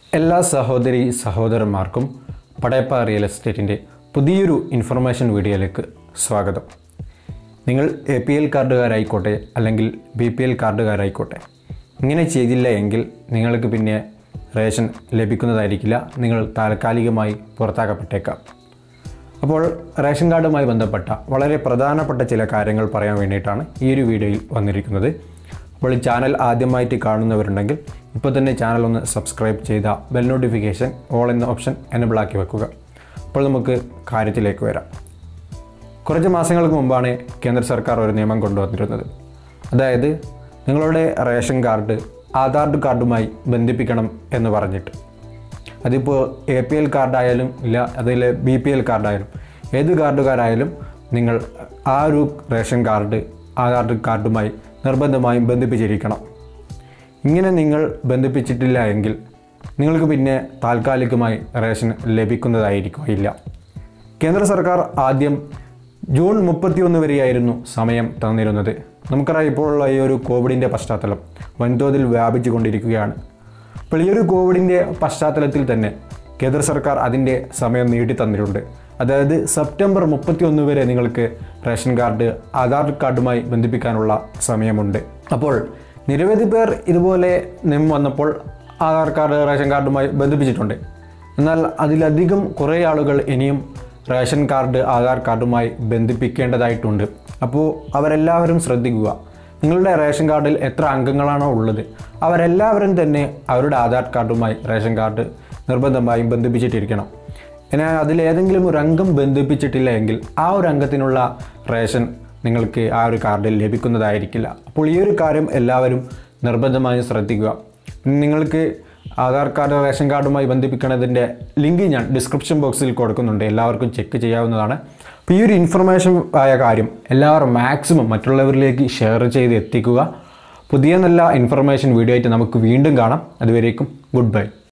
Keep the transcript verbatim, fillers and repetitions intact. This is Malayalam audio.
എല്ലാ സഹോദരി സഹോദരന്മാർക്കും പടയപ്പ റിയൽ എസ്റ്റേറ്റിൻ്റെ പുതിയൊരു ഇൻഫർമേഷൻ വീഡിയോയിലേക്ക് സ്വാഗതം. നിങ്ങൾ എ പി എൽ കാർഡുകാരായിക്കോട്ടെ അല്ലെങ്കിൽ ബി പി എൽ കാർഡുകാരായിക്കോട്ടെ, ഇങ്ങനെ ചെയ്തില്ല എങ്കിൽ നിങ്ങൾക്ക് പിന്നെ റേഷൻ ലഭിക്കുന്നതായിരിക്കില്ല. നിങ്ങൾ താൽക്കാലികമായി പുറത്താക്കപ്പെട്ടേക്കാം. അപ്പോൾ റേഷൻ കാർഡുമായി ബന്ധപ്പെട്ട വളരെ പ്രധാനപ്പെട്ട ചില കാര്യങ്ങൾ പറയാൻ വേണ്ടിയിട്ടാണ് ഈ ഒരു വീഡിയോയിൽ വന്നിരിക്കുന്നത്. അപ്പോൾ ഈ ചാനൽ ആദ്യമായിട്ട് കാണുന്നവരുണ്ടെങ്കിൽ ഇപ്പോൾ തന്നെ ചാനൽ ഒന്ന് സബ്സ്ക്രൈബ് ചെയ്ത ബെൽ നോട്ടിഫിക്കേഷൻ ഓൾ എന്ന ഓപ്ഷൻ എനേബിൾ ആക്കി വെക്കുക. അപ്പോൾ നമുക്ക് കാര്യത്തിലേക്ക് വരാം. കുറച്ച് മാസങ്ങൾക്ക് മുമ്പാണ് കേന്ദ്ര സർക്കാർ ഒരു നിയമം കൊണ്ടുവന്നിരുന്നത്. അതായത് നിങ്ങളുടെ റേഷൻ കാർഡ് ആധാർ കാർഡുമായി ബന്ധിപ്പിക്കണം എന്ന് പറഞ്ഞിട്ട്. അതിപ്പോൾ എ പി എൽ കാർഡായാലും ഇല്ല, അതിൽ ബി പി എൽ കാർഡായാലും ഏത് കാർഡുകാരായാലും നിങ്ങൾ ആ ഒരു റേഷൻ കാർഡ് ആധാർ കാർഡുമായി നിർബന്ധമായും ബന്ധിപ്പിച്ചിരിക്കണം. ഇങ്ങനെ നിങ്ങൾ ബന്ധിപ്പിച്ചിട്ടില്ല എങ്കിൽ നിങ്ങൾക്ക് പിന്നെ താൽക്കാലികമായി റേഷൻ ലഭിക്കുന്നതായിരിക്കില്ല. കേന്ദ്ര സർക്കാർ ആദ്യം ജൂൺ മുപ്പത്തിയൊന്ന് വരെയായിരുന്നു സമയം തന്നിരുന്നത്. നമുക്കറിയാം, ഇപ്പോഴുള്ള ഈ ഒരു കോവിഡിൻ്റെ പശ്ചാത്തലം വൻതോതിൽ വ്യാപിച്ചു കൊണ്ടിരിക്കുകയാണ്. അപ്പോൾ ഈ ഒരു കോവിഡിൻ്റെ പശ്ചാത്തലത്തിൽ തന്നെ കേന്ദ്ര സർക്കാർ അതിൻ്റെ സമയം നീട്ടി തന്നിട്ടുണ്ട്. അതായത് സെപ്റ്റംബർ മുപ്പത്തി ഒന്ന് വരെ നിങ്ങൾക്ക് റേഷൻ കാർഡ് ആധാർ കാർഡുമായി ബന്ധിപ്പിക്കാനുള്ള സമയമുണ്ട്. അപ്പോൾ നിരവധി പേർ ഇതുപോലെ നിയമം വന്നപ്പോൾ ആധാർ കാർഡ് റേഷൻ കാർഡുമായി ബന്ധിപ്പിച്ചിട്ടുണ്ട്. എന്നാൽ അതിലധികം കുറേ ആളുകൾ ഇനിയും റേഷൻ കാർഡ് ആധാർ കാർഡുമായി ബന്ധിപ്പിക്കേണ്ടതായിട്ടുണ്ട്. അപ്പോൾ അവരെല്ലാവരും ശ്രദ്ധിക്കുക. നിങ്ങളുടെ റേഷൻ കാർഡിൽ എത്ര അംഗങ്ങളാണോ ഉള്ളത് അവരെല്ലാവരും തന്നെ അവരുടെ ആധാർ കാർഡുമായി റേഷൻ കാർഡ് നിർബന്ധമായും ബന്ധിപ്പിച്ചിട്ടിരിക്കണം. എന്നാൽ അതിലേതെങ്കിലും ഒരു അംഗം ബന്ധിപ്പിച്ചിട്ടില്ല എങ്കിൽ ആ ഒരു അംഗത്തിനുള്ള റേഷൻ നിങ്ങൾക്ക് ആ ഒരു കാർഡിൽ ലഭിക്കുന്നതായിരിക്കില്ല. അപ്പോൾ ഈ ഒരു കാര്യം എല്ലാവരും നിർബന്ധമായും ശ്രദ്ധിക്കുക. നിങ്ങൾക്ക് ആധാർ കാർഡ് റേഷൻ കാർഡുമായി ബന്ധിപ്പിക്കുന്നതിൻ്റെ ലിങ്ക് ഞാൻ ഡിസ്ക്രിപ്ഷൻ ബോക്സിൽ കൊടുക്കുന്നുണ്ട്. എല്ലാവർക്കും ചെക്ക് ചെയ്യാവുന്നതാണ്. അപ്പോൾ ഈ ഒരു ഇൻഫർമേഷൻ ആയ കാര്യം എല്ലാവരും മാക്സിമം മറ്റുള്ളവരിലേക്ക് ഷെയർ ചെയ്ത് എത്തിക്കുക. പുതിയ നല്ല ഇൻഫർമേഷൻ വീഡിയോ ആയിട്ട് നമുക്ക് വീണ്ടും കാണാം. അതുവരേക്കും ഗുഡ് ബൈ.